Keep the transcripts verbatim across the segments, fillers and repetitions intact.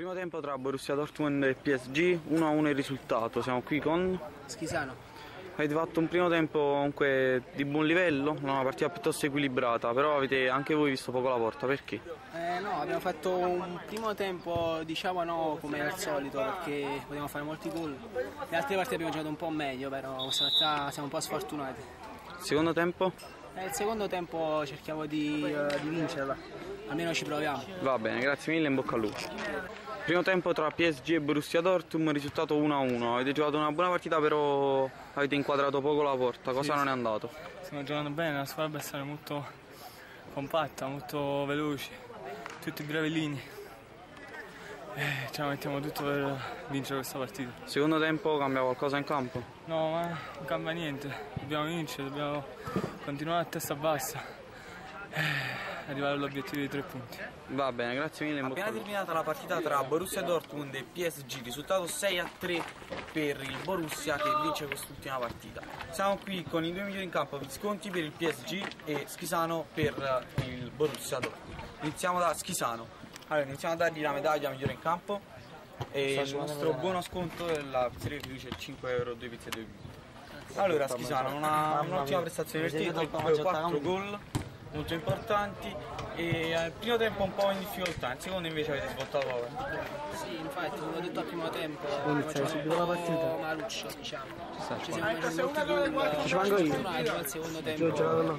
Primo tempo tra Borussia Dortmund e P S G, uno a uno il risultato. Siamo qui con Schisano. Avete fatto un primo tempo comunque di buon livello, una partita piuttosto equilibrata, però avete anche voi visto poco la porta, perché? Eh, no, abbiamo fatto un primo tempo, diciamo no, come al solito, perché potevamo fare molti gol. Le altre partite abbiamo giocato un po' meglio, però questa volta siamo un po' sfortunati. Secondo tempo? Eh, il secondo tempo cerchiamo di, uh, di vincerla, almeno ci proviamo. Va bene, grazie mille, in bocca al lupo. Primo tempo tra P S G e Borussia Dortmund, risultato uno a uno. Avete giocato una buona partita, però avete inquadrato poco la porta. Cosa sì, non è andato? Stiamo giocando bene, la squadra deve essere molto compatta, molto veloce, tutti bravellini. Eh, ce la mettiamo tutto per vincere questa partita. Secondo tempo cambia qualcosa in campo? No, ma non cambia niente. Dobbiamo vincere, dobbiamo continuare a testa bassa. Arrivare all'obiettivo dei tre punti. Va bene, grazie mille. Appena terminata la partita tra Borussia Dortmund e P S G, risultato sei a tre per il Borussia che vince quest'ultima partita. Siamo qui con i due migliori in campo, Visconti per il P S G e Schisano per il Borussia Dortmund. Iniziamo da Schisano. Allora, iniziamo a dargli la medaglia migliore in campo e il nostro buono sconto è la serie che dice cinque euro, due pizze e due bibite. Allora Schisano, un'ottima prestazione per te, quattro gol molto importanti e al primo tempo un po' in difficoltà, il secondo invece avete svoltato la partita. Sì, infatti, come ho detto al primo tempo, facciamo un po' maluccio, diciamo. Ci siamo messi molti gol, ci manco io. Al secondo tempo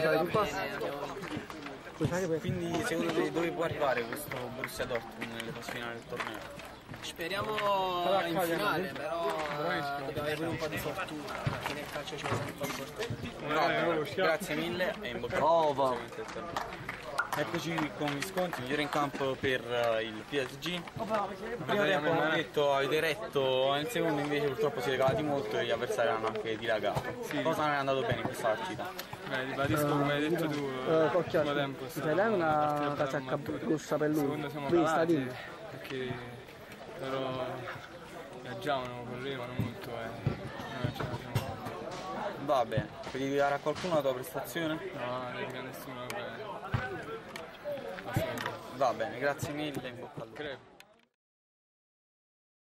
quindi secondo te dove può arrivare questo Borussia Dortmund nelle fasi finali del torneo? Speriamo in finale, però dobbiamo avere un po' di fortuna, perché nel calcio ci vuole un po' di fortuna. Bravo, grazie mille e in bocca al lupo. Eccoci con Visconti, migliore in campo per il P S G. Il primo tempo come detto avete retto, nel secondo invece purtroppo siete calati molto e gli avversari hanno anche dilagato. Sì. Cosa non è andato bene in questa partita? Beh, ribadisco come hai detto tu, il primo tempo è stato dai una casacca grossa per lui. Secondo siamo calati perché loro viaggiavano, correvano molto e noi ce la siamo fatta. Va bene, puoi dedicare a qualcuno la tua prestazione? No, non dedica a nessuno. Va bene, grazie mille, in bocca al lupo.